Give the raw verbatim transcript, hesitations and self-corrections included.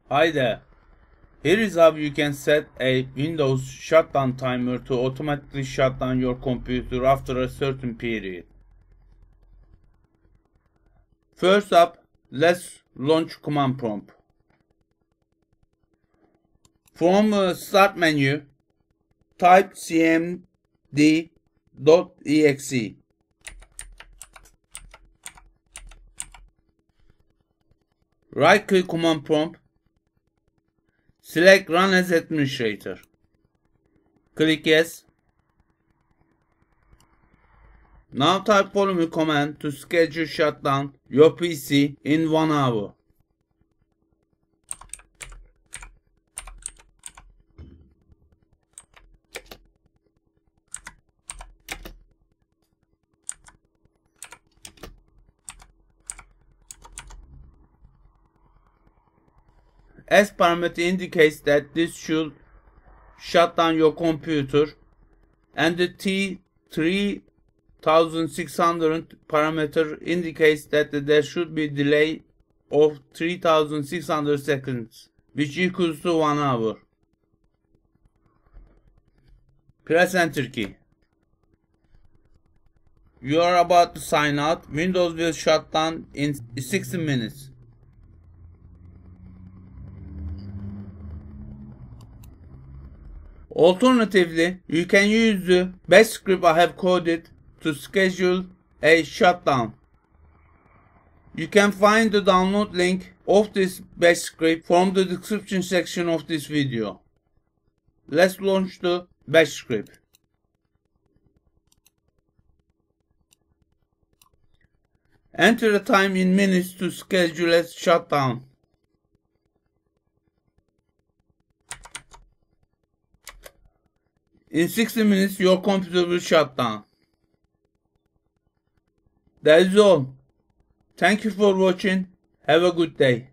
Hi there. Here is how you can set a Windows shutdown timer to automatically shut down your computer after a certain period. First up, let's launch command prompt. From the start menu, type cmd dot e x e. Right click command prompt. Select Run as Administrator. Click Yes. Now type following command to schedule shutdown your P C in one hour. S parameter indicates that this should shut down your computer, and the T three thousand six hundred parameter indicates that there should be a delay of three thousand six hundred seconds, which equals to one hour. Press Enter key. You are about to sign out. Windows will shut down in sixty minutes. Alternatively, you can use the bash script I have coded to schedule a shutdown. You can find the download link of this bash script from the description section of this video. Let's launch the bash script. Enter the time in minutes to schedule a shutdown. In sixty minutes, your computer will shut down. That is all. Thank you for watching. Have a good day.